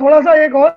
थोड़ा सा एक और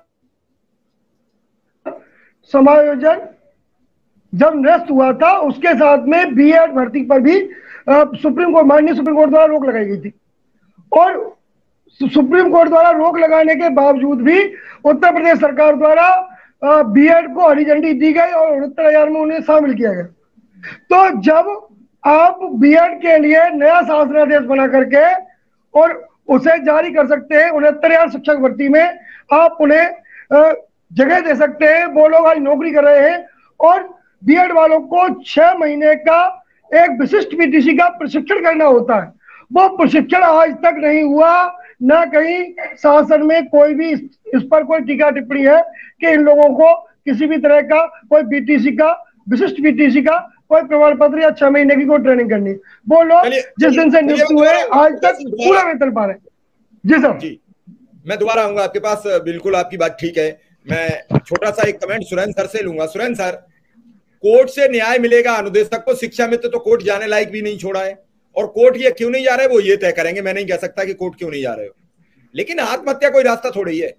समायोजन जब निरस्त हुआ था, उसके साथ में बीएड भर्ती पर भी माननीय सुप्रीम कोर्ट द्वारा रोक लगाई गई थी। और सुप्रीम कोर्ट द्वारा रोक लगाने के बावजूद भी उत्तर प्रदेश सरकार द्वारा बीएड को हरी झंडी दी गई और 69,000 में उन्हें शामिल किया गया। तो जब आप बीएड के लिए नया शासनादेश बना करके और उसे जारी कर सकते हैं, 69,000 शिक्षक भर्ती में आप उन्हें जगह दे सकते हैं, वो लोग आज नौकरी कर रहे हैं। और बीएड वालों को 6 महीने का एक विशिष्ट बीटीसी का प्रशिक्षण करना होता है, वो प्रशिक्षण आज तक नहीं हुआ। ना कहीं शासन में कोई भी इस पर कोई टीका टिप्पणी है कि इन लोगों को किसी भी तरह का कोई बीटीसी का, विशिष्ट बीटीसी का कोई प्रमाण पत्र या 6 महीने की कोई ट्रेनिंग करनी। वो लोग जिस दिन से नियुक्त हुए आज तक पूरा वेतन पा रहे। जी सर। जी, मैं दोबारा आऊंगा आपके पास। बिल्कुल आपकी बात ठीक है। मैं छोटा सा एक कमेंट सुरेंद्र सर से लूंगा। सुरेंद्र सर, कोर्ट से न्याय मिलेगा अनुदेशक को, शिक्षा मित्र तो कोर्ट जाने लायक भी नहीं छोड़ा है, और कोर्ट ये क्यों नहीं जा रहे वो ये तय करेंगे। मैं नहीं कह सकता कि कोर्ट क्यों नहीं जा रहे हो, लेकिन आत्महत्या कोई रास्ता थोड़ी है।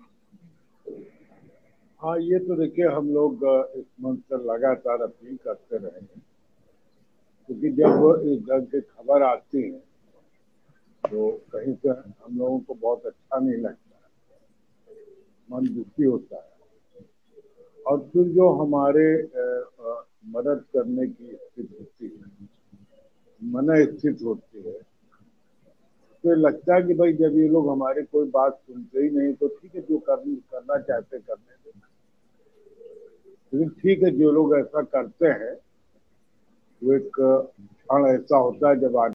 हाँ, ये तो देखिए हम लोग इस मंच पर लगातार अपील करते रहेंगे, क्योंकि जब इस ढंग की खबर आती है तो कहीं से हम लोगों को बहुत अच्छा नहीं लगता है, मन दुखी होता है। और फिर जो हमारे मदद करने की स्थिति होती है, मन स्थित होती है, तो लगता है कि भाई जब ये लोग हमारे कोई बात सुनते ही नहीं तो ठीक है, जो करना चाहते करने दें। लेकिन ठीक है, जो लोग ऐसा करते हैं वो एक क्षण ऐसा होता है जब